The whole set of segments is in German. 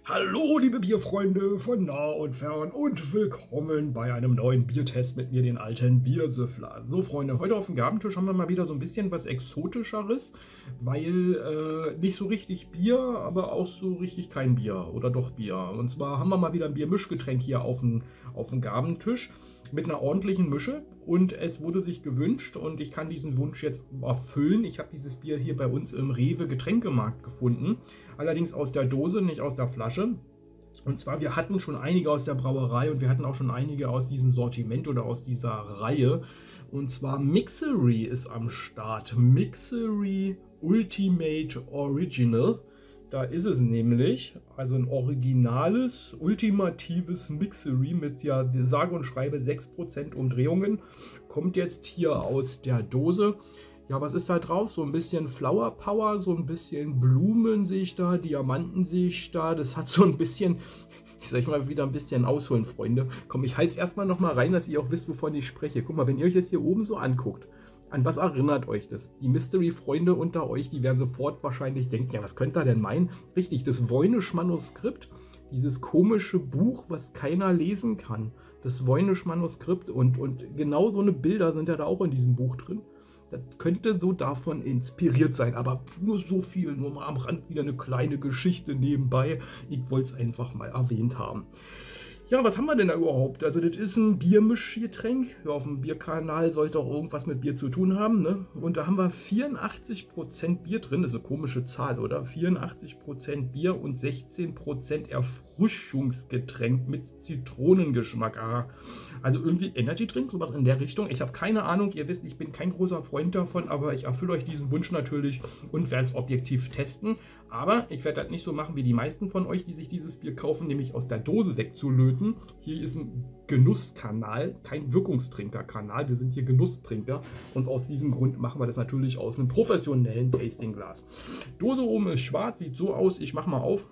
Hallo liebe Bierfreunde von nah und fern und willkommen bei einem neuen Biertest mit mir, den alten Biersüffler. So Freunde, heute auf dem Gabentisch haben wir mal wieder so ein bisschen was Exotischeres, weil nicht so richtig Bier, aber auch so richtig kein Bier oder doch Bier. Und zwar haben wir mal wieder ein Biermischgetränk hier auf dem Gabentisch mit einer ordentlichen Mische und es wurde sich gewünscht und ich kann diesen Wunsch jetzt erfüllen. Ich habe dieses Bier hier bei uns im Rewe Getränkemarkt gefunden. Allerdings aus der Dose, nicht aus der Flasche. Und zwar, wir hatten schon einige aus der Brauerei und wir hatten auch schon einige aus diesem Sortiment oder aus dieser Reihe. Und zwar Mixery ist am Start. Mixery Ultimate Original. Da ist es nämlich, also ein originales, ultimatives Mixery mit ja sage und schreibe 6% Umdrehungen. Kommt jetzt hier aus der Dose. Ja, was ist da drauf? So ein bisschen Flower Power, so ein bisschen Blumen sehe ich da, Diamanten sehe ich da. Das hat so ein bisschen, ich sag mal wieder ein bisschen ausholen, Freunde. Komm, ich halte es erstmal nochmal rein, dass ihr auch wisst, wovon ich spreche. Guck mal, wenn ihr euch das hier oben so anguckt, an was erinnert euch das? Die Mystery-Freunde unter euch, die werden sofort wahrscheinlich denken, ja, was könnt ihr denn meinen? Richtig, das Voynich-Manuskript, dieses komische Buch, was keiner lesen kann. Das Voynich-Manuskript und genau so eine Bilder sind ja da auch in diesem Buch drin. Das könnte so davon inspiriert sein, aber nur so viel, nur mal am Rand wieder eine kleine Geschichte nebenbei. Ich wollte es einfach mal erwähnt haben. Ja, was haben wir denn da überhaupt? Also das ist ein Biermischgetränk. Ja, auf dem Bierkanal sollte auch irgendwas mit Bier zu tun haben, ne? Und da haben wir 84% Bier drin. Das ist eine komische Zahl, oder? 84% Bier und 16% Erfrischungsgetränk mit Zitronengeschmack. Aha. Also irgendwie Energy-Drink, sowas in der Richtung. Ich habe keine Ahnung, ihr wisst, ich bin kein großer Freund davon, aber ich erfülle euch diesen Wunsch natürlich und werde es objektiv testen. Aber ich werde das nicht so machen wie die meisten von euch, die sich dieses Bier kaufen, nämlich aus der Dose wegzulöten. Hier ist ein Genusskanal, kein Wirkungstrinkerkanal. Wir sind hier Genusstrinker und aus diesem Grund machen wir das natürlich aus einem professionellen Tastingglas. Dose oben ist schwarz, sieht so aus. Ich mache mal auf.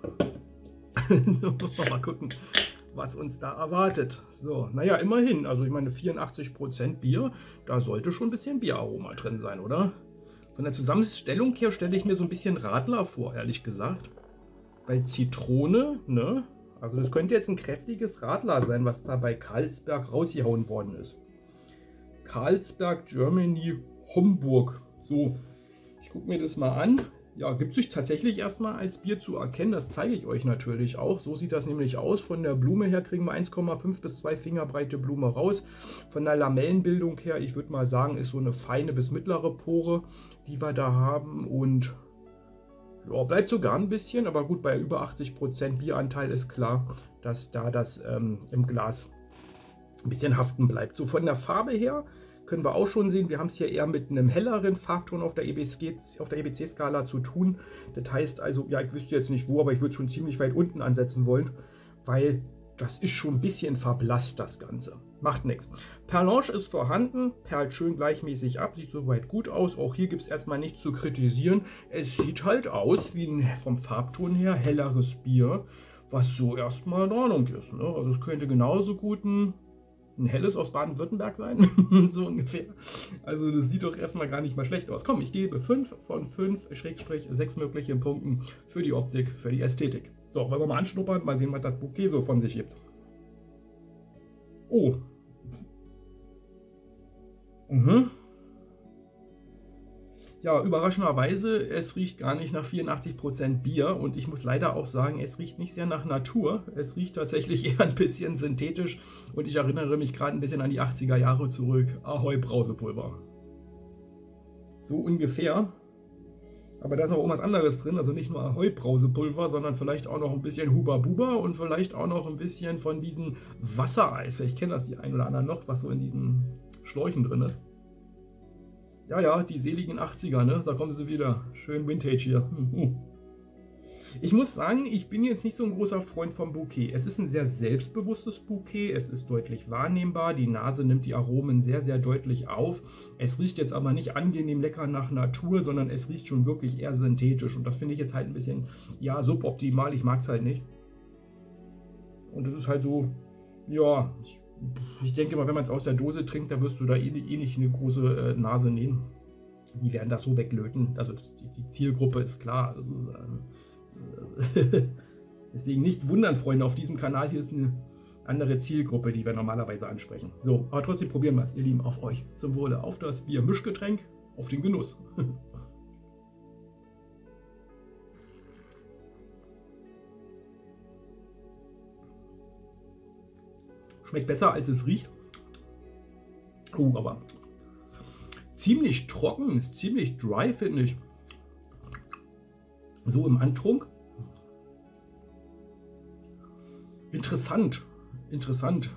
Mal gucken, was uns da erwartet. So, naja, immerhin. Also ich meine 84% Bier, da sollte schon ein bisschen Bieraroma drin sein, oder? Von der Zusammenstellung her stelle ich mir so ein bisschen Radler vor, ehrlich gesagt. Weil Zitrone, ne? Also das könnte jetzt ein kräftiges Radler sein, was da bei Carlsberg rausgehauen worden ist. Carlsberg, Germany, Homburg. So, ich gucke mir das mal an. Ja, gibt sich tatsächlich erstmal als Bier zu erkennen. Das zeige ich euch natürlich auch. So sieht das nämlich aus. Von der Blume her kriegen wir 1,5 bis 2 Finger breite Blume raus. Von der Lamellenbildung her, ich würde mal sagen, ist so eine feine bis mittlere Pore, die wir da haben. Und ja, bleibt sogar ein bisschen, aber gut, bei über 80% Bieranteil ist klar, dass da das im Glas ein bisschen haften bleibt. So von der Farbe her können wir auch schon sehen, wir haben es hier eher mit einem helleren Farbton auf der EBC-Skala zu tun. Das heißt also, ja, ich wüsste jetzt nicht wo, aber ich würde schon ziemlich weit unten ansetzen wollen, weil das ist schon ein bisschen verblasst, das Ganze. Macht nichts. Perlange ist vorhanden, perlt schön gleichmäßig ab, sieht soweit gut aus. Auch hier gibt es erstmal nichts zu kritisieren. Es sieht halt aus wie ein vom Farbton her helleres Bier, was so erstmal in Ordnung ist, ne? Also es könnte genauso gut ein helles aus Baden-Württemberg sein, so ungefähr. Also das sieht doch erstmal gar nicht mal schlecht aus. Komm, ich gebe 5 von 5/6 möglichen Punkten für die Optik, für die Ästhetik. So, wollen wir mal anschnuppern, mal sehen, was das Bouquet so von sich gibt. Oh. Ja, überraschenderweise, es riecht gar nicht nach 84% Bier und ich muss leider auch sagen, es riecht nicht sehr nach Natur. Es riecht tatsächlich eher ein bisschen synthetisch und ich erinnere mich gerade ein bisschen an die 80er Jahre zurück. Ahoi Brausepulver. So ungefähr. Aber da ist noch irgendwas anderes drin, also nicht nur Ahoi Brausepulver, sondern vielleicht auch noch ein bisschen Huba Buba und vielleicht auch noch ein bisschen von diesem Wassereis. Vielleicht kennen das die ein oder anderen noch, was so in diesen Schläuchen drin ist. Ja, ja, die seligen 80er, ne? Da kommen sie wieder. Schön Vintage hier. Ich muss sagen, ich bin jetzt nicht so ein großer Freund vom Bouquet. Es ist ein sehr selbstbewusstes Bouquet. Es ist deutlich wahrnehmbar. Die Nase nimmt die Aromen sehr, sehr deutlich auf. Es riecht jetzt aber nicht angenehm lecker nach Natur, sondern es riecht schon wirklich eher synthetisch. Und das finde ich jetzt halt ein bisschen, ja, suboptimal. Ich mag es halt nicht. Und das ist halt so, ja, ich denke mal, wenn man es aus der Dose trinkt, da wirst du da eh nicht eine große Nase nehmen. Die werden das so weglöten. Also die Zielgruppe ist klar. Deswegen nicht wundern, Freunde, auf diesem Kanal hier ist eine andere Zielgruppe, die wir normalerweise ansprechen. So, aber trotzdem probieren wir es, ihr Lieben, auf euch. Zum Wohle, auf das Bier-Mischgetränk, auf den Genuss. Schmeckt besser, als es riecht. Aber ziemlich trocken, ist ziemlich dry, finde ich. So im Antrunk. Interessant, interessant.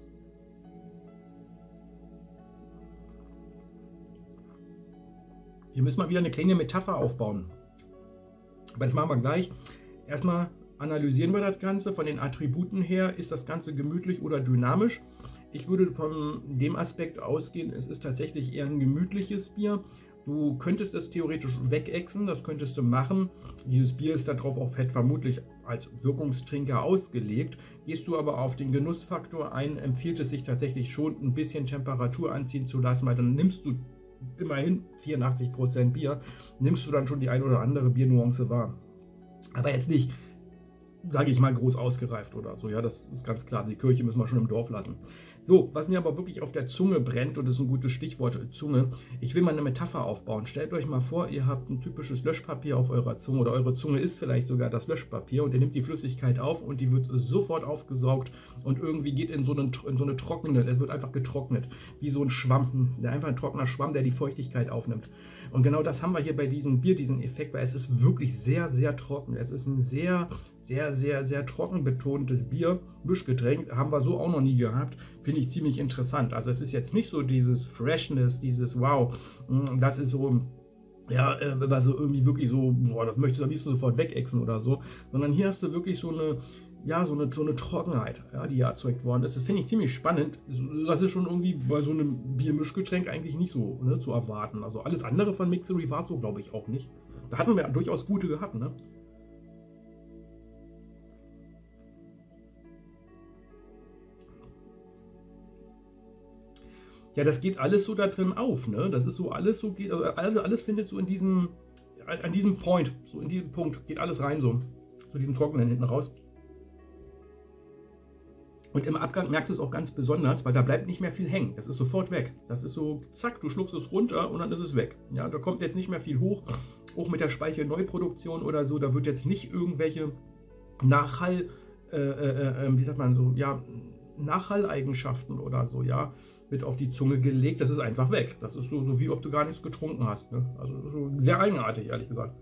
Hier müssen wir wieder eine kleine Metapher aufbauen. Aber das machen wir gleich. Erstmal analysieren wir das Ganze. Von den Attributen her, ist das Ganze gemütlich oder dynamisch? Ich würde von dem Aspekt ausgehen, es ist tatsächlich eher ein gemütliches Bier. Du könntest es theoretisch wegexen, das könntest du machen. Dieses Bier ist darauf auch fett vermutlich als Wirkungstrinker ausgelegt. Gehst du aber auf den Genussfaktor ein, empfiehlt es sich tatsächlich schon, ein bisschen Temperatur anziehen zu lassen, weil dann nimmst du immerhin 84% Bier, nimmst du dann schon die ein oder andere Biernuance wahr. Aber jetzt nicht, sage ich mal, groß ausgereift oder so. Ja, das ist ganz klar. Die Kirche müssen wir schon im Dorf lassen. So, was mir aber wirklich auf der Zunge brennt, und das ist ein gutes Stichwort, Zunge. Ich will mal eine Metapher aufbauen. Stellt euch mal vor, ihr habt ein typisches Löschpapier auf eurer Zunge oder eure Zunge ist vielleicht sogar das Löschpapier und ihr nehmt die Flüssigkeit auf und die wird sofort aufgesaugt und irgendwie geht in so eine trockene, es wird einfach getrocknet, wie so ein Schwamm, einfach ein trockener Schwamm, der die Feuchtigkeit aufnimmt. Und genau das haben wir hier bei diesem Bier, diesen Effekt, weil es ist wirklich sehr, sehr trocken. Es ist ein sehr trocken betontes Bier, Mischgetränk, haben wir so auch noch nie gehabt, finde ich ziemlich interessant. Also es ist jetzt nicht so dieses Freshness, dieses Wow, das ist so, ja, also irgendwie wirklich so, boah, das möchtest du am liebsten sofort wegexen oder so, sondern hier hast du wirklich so eine, ja, so eine Trockenheit, ja, die hier erzeugt worden ist. Das finde ich ziemlich spannend. Das ist schon irgendwie bei so einem Biermischgetränk eigentlich nicht so, ne, zu erwarten. Also alles andere von Mixery war so, glaube ich, auch nicht. Da hatten wir durchaus gute gehabt, ne? Ja, das geht alles so da drin auf, ne? Das ist so alles so geht, also alles findet so in diesem, an diesem Point, so in diesem Punkt geht alles rein so, zu diesem Trockenen hinten raus. Und im Abgang merkst du es auch ganz besonders, weil da bleibt nicht mehr viel hängen. Das ist sofort weg. Das ist so, zack, du schluckst es runter und dann ist es weg. Ja, da kommt jetzt nicht mehr viel hoch. Auch mit der Speichelneuproduktion oder so, da wird jetzt nicht irgendwelche Nachhall, wie sagt man so, ja, Nachhalleigenschaften oder so, ja, mit auf die Zunge gelegt. Das ist einfach weg. Das ist so wie ob du gar nichts getrunken hast. Ne? Also so sehr eigenartig, ehrlich gesagt.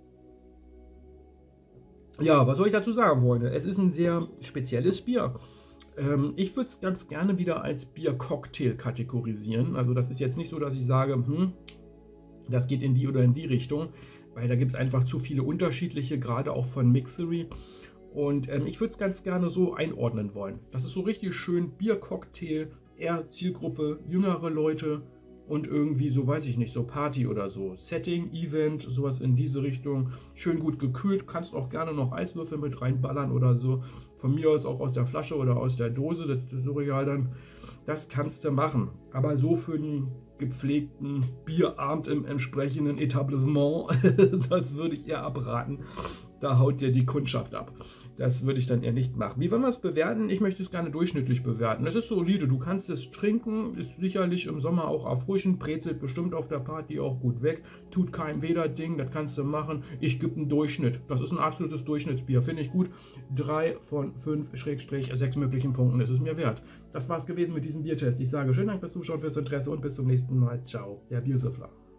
Ja, was soll ich dazu sagen, Freunde? Es ist ein sehr spezielles Bier. Ich würde es ganz gerne wieder als Bier-Cocktail kategorisieren. Also das ist jetzt nicht so, dass ich sage, das geht in die oder in die Richtung, weil da gibt es einfach zu viele unterschiedliche, gerade auch von Mixery. Und ich würde es ganz gerne so einordnen wollen. Das ist so richtig schön Bier-Cocktail, eher Zielgruppe jüngere Leute und irgendwie so, weiß ich nicht, so Party oder so. Setting, Event, sowas in diese Richtung. Schön gut gekühlt, kannst auch gerne noch Eiswürfel mit reinballern oder so. Von mir aus auch aus der Flasche oder aus der Dose, das ist so real dann. Das kannst du machen. Aber so für einen gepflegten Bierabend im entsprechenden Etablissement, das würde ich eher abraten. Da haut dir die Kundschaft ab. Das würde ich dann eher nicht machen. Wie wollen wir es bewerten? Ich möchte es gerne durchschnittlich bewerten. Es ist solide, du kannst es trinken, ist sicherlich im Sommer auch erfrischend, brezelt bestimmt auf der Party auch gut weg, tut kein Weder-Ding, das kannst du machen. Ich gebe einen Durchschnitt. Das ist ein absolutes Durchschnittsbier, finde ich gut. 3 von 5/6 möglichen Punkten, das ist mir wert. Das war es gewesen mit diesem Biertest. Ich sage schönen Dank fürs Zuschauen, fürs Interesse und bis zum nächsten Mal. Ciao, der Biersüffler.